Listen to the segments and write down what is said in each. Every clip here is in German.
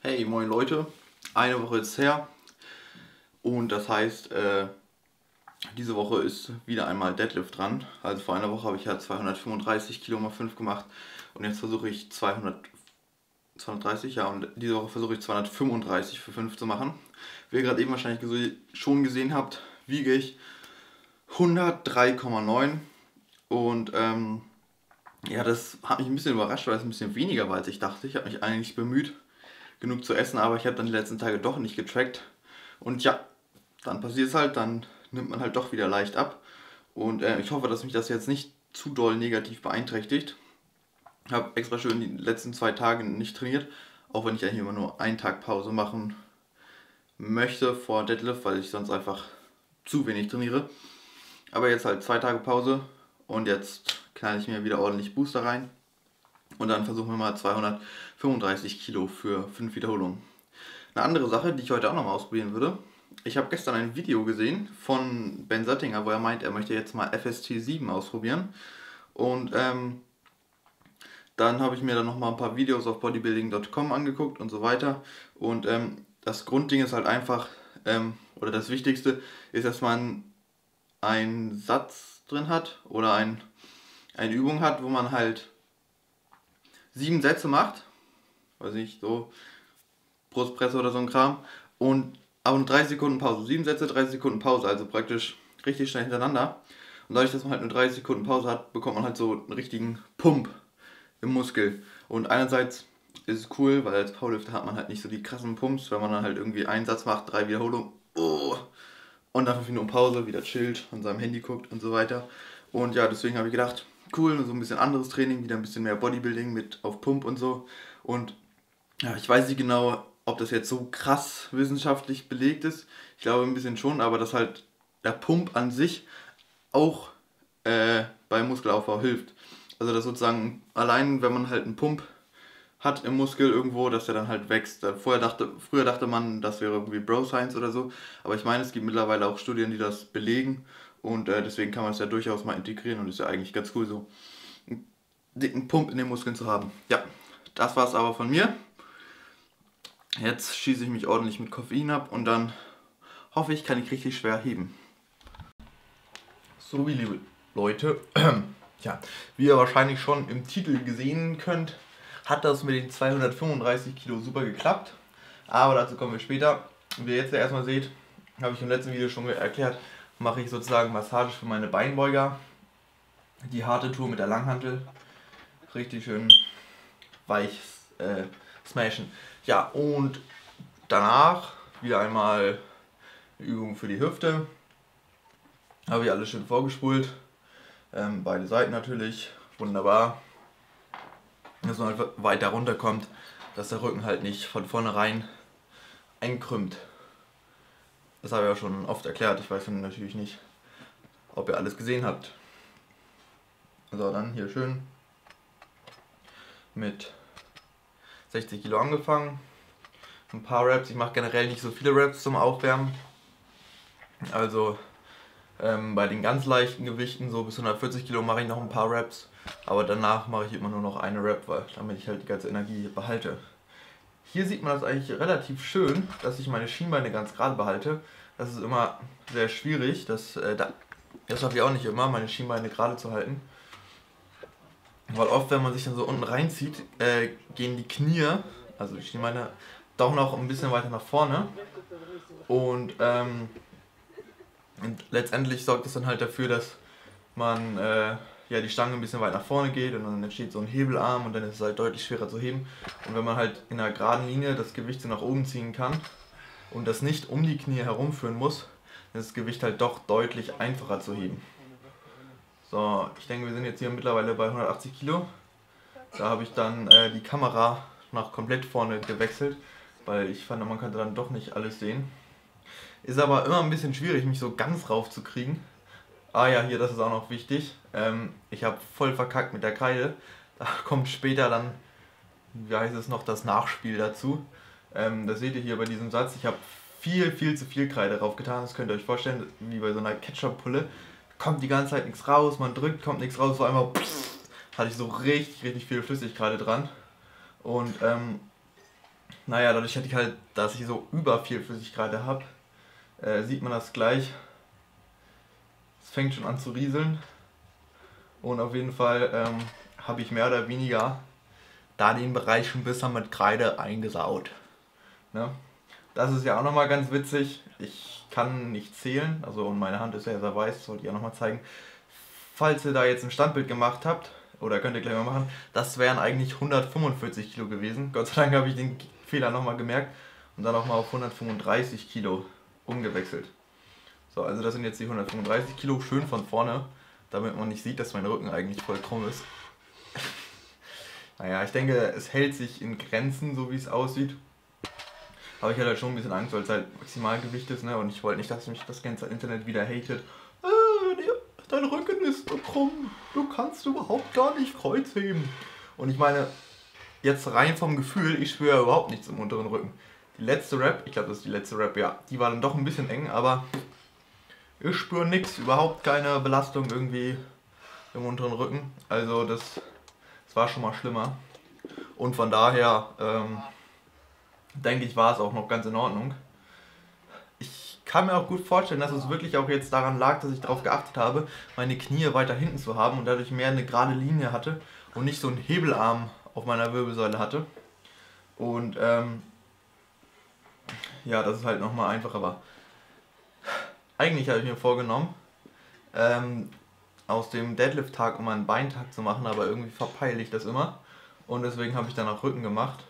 Hey, moin Leute, eine Woche ist her und das heißt, diese Woche ist wieder einmal Deadlift dran. Also vor einer Woche habe ich ja 235 Kilo mal 5 gemacht und jetzt versuche ich 230, ja, und diese Woche versuche ich 235 für 5 zu machen. Wie ihr gerade eben wahrscheinlich schon gesehen habt, wiege ich 103,9 und ja, das hat mich ein bisschen überrascht, weil es ein bisschen weniger war als ich dachte. Ich habe mich eigentlich bemüht, genug zu essen, aber ich habe dann die letzten Tage doch nicht getrackt. Und ja, dann passiert es halt, dann nimmt man halt doch wieder leicht ab. Und ich hoffe, dass mich das jetzt nicht zu doll negativ beeinträchtigt. Ich habe extra schön die letzten 2 Tage nicht trainiert, auch wenn ich eigentlich immer nur einen Tag Pause machen möchte vor Deadlift, weil ich sonst einfach zu wenig trainiere. Aber jetzt halt 2 Tage Pause und jetzt knall ich mir wieder ordentlich Booster rein. Und dann versuchen wir mal 235 Kilo für 5 Wiederholungen. Eine andere Sache, die ich heute auch nochmal ausprobieren würde. Ich habe gestern ein Video gesehen von Ben Sattinger, wo er meint, er möchte jetzt mal FST 7 ausprobieren. Und dann habe ich mir dann nochmal ein paar Videos auf bodybuilding.com angeguckt und so weiter. Und das Grundding ist halt einfach, oder das Wichtigste ist, dass man einen Satz drin hat oder eine Übung hat, wo man halt 7 Sätze macht, weiß ich, so Brustpresse oder so ein Kram, und aber nur 30 Sekunden Pause. 7 Sätze, 30 Sekunden Pause, also praktisch richtig schnell hintereinander. Und dadurch, dass man halt nur 30 Sekunden Pause hat, bekommt man halt so einen richtigen Pump im Muskel. Und einerseits ist es cool, weil als Powerlifter hat man halt nicht so die krassen Pumps, wenn man dann halt irgendwie einen Satz macht, 3 Wiederholungen, oh, und dann 5 Minuten Pause, wieder chillt, an seinem Handy guckt und so weiter. Und ja, deswegen habe ich gedacht, cool, so ein bisschen anderes Training, wieder ein bisschen mehr Bodybuilding mit auf Pump und so. Und ja, ich weiß nicht genau, ob das jetzt so krass wissenschaftlich belegt ist. Ich glaube ein bisschen schon, aber dass halt der Pump an sich auch beim Muskelaufbau hilft. Also dass sozusagen allein, wenn man halt einen Pump hat im Muskel irgendwo, dass der dann halt wächst. Früher dachte man, das wäre irgendwie Bro Science oder so, aber ich meine, es gibt mittlerweile auch Studien, die das belegen und deswegen kann man es ja durchaus mal integrieren und ist ja eigentlich ganz cool so einen dicken Pump in den Muskeln zu haben. Ja, das war es aber von mir. Jetzt schieße ich mich ordentlich mit Koffein ab und dann hoffe ich, kann ich richtig schwer heben. So, wie liebe Leute, ja, wie ihr wahrscheinlich schon im Titel gesehen könnt, hat das mit den 235 Kilo super geklappt. Aber dazu kommen wir später. Wie ihr jetzt ja erstmal seht, habe ich im letzten Video schon erklärt, mache ich sozusagen Massage für meine Beinbeuger. Die harte Tour mit der Langhantel. Richtig schön weich smashen. Ja, und danach wieder einmal eine Übung für die Hüfte. Habe ich alles schön vorgespult. Beide Seiten natürlich. Wunderbar. Dass man halt weiter runterkommt, dass der Rücken halt nicht von vornherein einkrümmt. Das habe ich ja schon oft erklärt. Ich weiß natürlich nicht, ob ihr alles gesehen habt. So, dann hier schön mit 60 Kilo angefangen. Ein paar Reps. Ich mache generell nicht so viele Reps zum Aufwärmen. Also bei den ganz leichten Gewichten, so bis 140 Kilo, mache ich noch ein paar Reps. Aber danach mache ich immer nur noch eine Rep, weil damit ich halt die ganze Energie behalte. Hier sieht man das eigentlich relativ schön, dass ich meine Schienbeine ganz gerade behalte. Das ist immer sehr schwierig. Das schaffe ich auch nicht immer, meine Schienbeine gerade zu halten. Weil oft, wenn man sich dann so unten reinzieht, gehen die Knie, also die Schienbeine, doch noch ein bisschen weiter nach vorne. Und letztendlich sorgt das dann halt dafür, dass man die Stange ein bisschen weit nach vorne geht und dann entsteht so ein Hebelarm und dann ist es halt deutlich schwerer zu heben. Und wenn man halt in einer geraden Linie das Gewicht so nach oben ziehen kann und das nicht um die Knie herumführen muss, dann ist das Gewicht halt doch deutlich einfacher zu heben. So, ich denke, wir sind jetzt hier mittlerweile bei 180 Kilo. Da habe ich dann die Kamera nach komplett vorne gewechselt, weil ich fand, man könnte dann doch nicht alles sehen. Ist aber immer ein bisschen schwierig, mich so ganz rauf zu kriegen. Ah ja, hier, das ist auch noch wichtig. Ich habe voll verkackt mit der Kreide. Da kommt später dann, wie heißt es noch, das Nachspiel dazu. Das seht ihr hier bei diesem Satz. Ich habe viel zu viel Kreide drauf getan. Das könnt ihr euch vorstellen, wie bei so einer Ketchup-Pulle. Kommt die ganze Zeit nichts raus, man drückt, kommt nichts raus. Vor einmal hatte ich so richtig viel Flüssigkeit dran. Und naja, dadurch hatte ich halt, dass ich so über viel Flüssigkeit habe, sieht man das gleich. Es fängt schon an zu rieseln. Und auf jeden Fall habe ich mehr oder weniger da den Bereich schon ein bisschen mit Kreide eingesaut. Ne? Das ist ja auch nochmal ganz witzig. Ich kann nicht zählen, also und meine Hand ist ja sehr weiß, das wollte ich auch nochmal zeigen. Falls ihr da jetzt ein Standbild gemacht habt, oder könnt ihr gleich mal machen, das wären eigentlich 145 Kilo gewesen. Gott sei Dank habe ich den Fehler nochmal gemerkt und dann nochmal auf 135 Kilo umgewechselt. So, also das sind jetzt die 135 Kilo, schön von vorne, damit man nicht sieht, dass mein Rücken eigentlich voll krumm ist. Naja, ich denke, es hält sich in Grenzen, so wie es aussieht. Aber ich hatte halt schon ein bisschen Angst, weil es halt Maximalgewicht ist, ne? Und ich wollte nicht, dass mich das ganze Internet wieder hatet. Dein Rücken ist so krumm, du kannst überhaupt gar nicht Kreuz heben. Und ich meine, jetzt rein vom Gefühl, ich spüre überhaupt nichts im unteren Rücken. Die letzte Rep, ich glaube das ist die letzte Rep, ja, die war dann doch ein bisschen eng, aber ich spüre nichts, überhaupt keine Belastung irgendwie im unteren Rücken. Also das war schon mal schlimmer. Und von daher denke ich, war es auch noch ganz in Ordnung. Ich kann mir auch gut vorstellen, dass es wirklich auch jetzt daran lag, dass ich darauf geachtet habe, meine Knie weiter hinten zu haben und dadurch mehr eine gerade Linie hatte und nicht so einen Hebelarm auf meiner Wirbelsäule hatte. Und ja, das ist halt nochmal einfacher war. Eigentlich habe ich mir vorgenommen, aus dem Deadlift-Tag immer einen Beintag zu machen, aber irgendwie verpeile ich das immer. Und deswegen habe ich dann auch Rücken gemacht.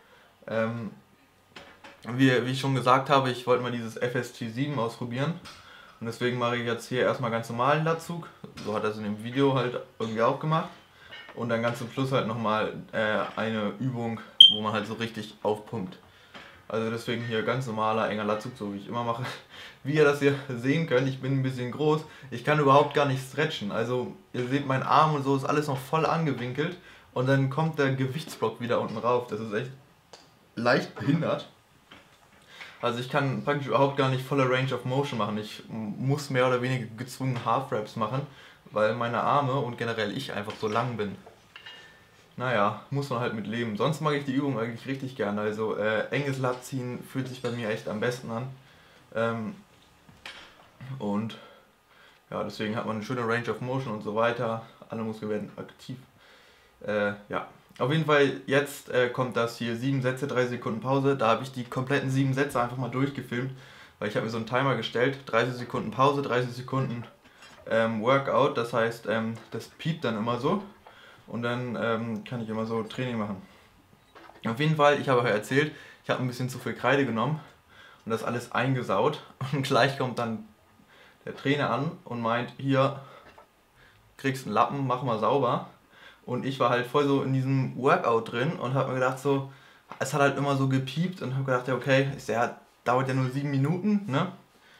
Wie ich schon gesagt habe, ich wollte mal dieses FST7 ausprobieren. Und deswegen mache ich jetzt hier erstmal ganz normalen Latzug. So hat er es in dem Video halt irgendwie auch gemacht. Und dann ganz zum Schluss halt nochmal eine Übung, wo man halt so richtig aufpumpt. Also deswegen hier ganz normaler, enger Latzug, so wie ich immer mache. Wie ihr das hier sehen könnt, ich bin ein bisschen groß. Ich kann überhaupt gar nicht stretchen. Also ihr seht, mein Arm und so ist alles noch voll angewinkelt. Und dann kommt der Gewichtsblock wieder unten rauf. Das ist echt leicht behindert. Also ich kann praktisch überhaupt gar nicht volle Range of Motion machen. Ich muss mehr oder weniger gezwungen Half-Raps machen, weil meine Arme und generell ich einfach so lang bin. Naja, muss man halt mit leben. Sonst mag ich die Übung eigentlich richtig gerne. Also enges Latziehen fühlt sich bei mir echt am besten an. Und ja, deswegen hat man eine schöne Range of Motion und so weiter. Alle Muskeln werden aktiv. Ja, auf jeden Fall jetzt kommt das hier 7 Sätze, 3 Sekunden Pause. Da habe ich die kompletten 7 Sätze einfach mal durchgefilmt, weil ich habe mir so einen Timer gestellt. 30 Sekunden Pause, 30 Sekunden Workout. Das heißt, das piept dann immer so. Und dann kann ich immer so Training machen. Auf jeden Fall, ich habe euch erzählt, ich habe ein bisschen zu viel Kreide genommen und das alles eingesaut. Und gleich kommt dann der Trainer an und meint, hier, kriegst einen Lappen, mach mal sauber. Und ich war halt voll so in diesem Workout drin und habe mir gedacht so, es hat halt immer so gepiept und habe gedacht, ja okay, dauert ja nur 7 Minuten, ne?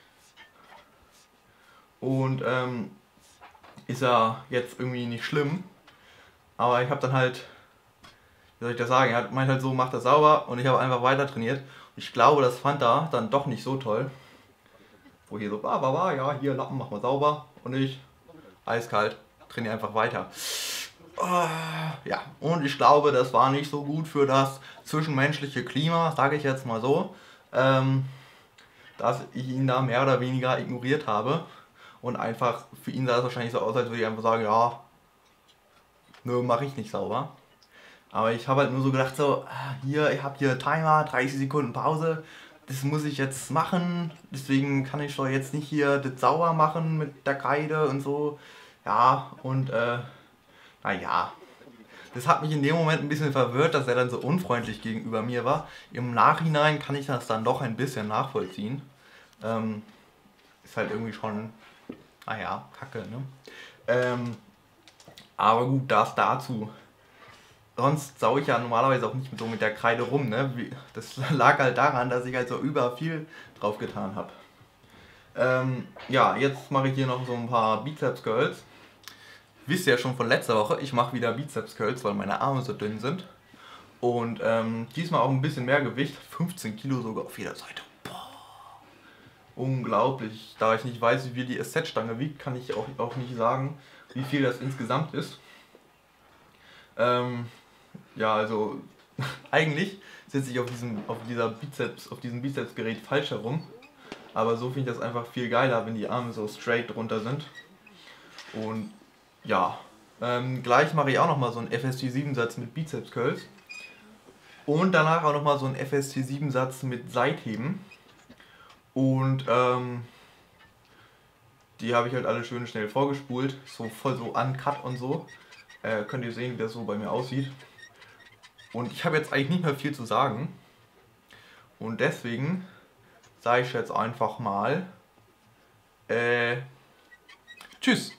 Und ist ja jetzt irgendwie nicht schlimm. Aber ich habe dann halt, wie soll ich das sagen, er meint halt so, mach das sauber und ich habe einfach weiter trainiert. Und ich glaube, das fand er dann doch nicht so toll. Wo hier so, ja, hier Lappen, mach mal sauber. Und ich, eiskalt, trainiere einfach weiter. Ja, und ich glaube, das war nicht so gut für das zwischenmenschliche Klima, sage ich jetzt mal so, dass ich ihn da mehr oder weniger ignoriert habe. Und einfach, für ihn sah es wahrscheinlich so aus, als würde ich einfach sagen, ja, nö, mache ich nicht sauber. Aber ich habe halt nur so gedacht, so, hier, ich habe hier Timer, 30 Sekunden Pause, das muss ich jetzt machen, deswegen kann ich doch jetzt nicht hier das sauber machen mit der Kreide und so. Ja, und naja, das hat mich in dem Moment ein bisschen verwirrt, dass er dann so unfreundlich gegenüber mir war. Im Nachhinein kann ich das dann doch ein bisschen nachvollziehen. Ist halt irgendwie schon, naja, kacke, ne? Aber gut, das dazu. Sonst sau ich ja normalerweise auch nicht so mit der Kreide rum, ne? Das lag halt daran, dass ich halt so über viel drauf getan habe. Ja, jetzt mache ich hier noch so ein paar Bizeps Curls. Wisst ihr ja schon von letzter Woche, ich mache wieder Bizeps Curls, weil meine Arme so dünn sind. Und diesmal auch ein bisschen mehr Gewicht, 15 Kilo sogar auf jeder Seite. Boah. Unglaublich. Da ich nicht weiß, wie viel die SZ-Stange wiegt, kann ich auch nicht sagen, wie viel das insgesamt ist. Ja, also eigentlich sitze ich auf diesem Bizepsgerät falsch herum. Aber so finde ich das einfach viel geiler, wenn die Arme so straight drunter sind. Und ja, gleich mache ich auch nochmal so einen FST7-Satz mit Bizeps-Curls. Und danach auch nochmal so einen FST7-Satz mit Seitheben. Und die habe ich halt alle schön schnell vorgespult. So voll so uncut und so. Könnt ihr sehen, wie das so bei mir aussieht. Und ich habe jetzt eigentlich nicht mehr viel zu sagen. Und deswegen sage ich jetzt einfach mal tschüss.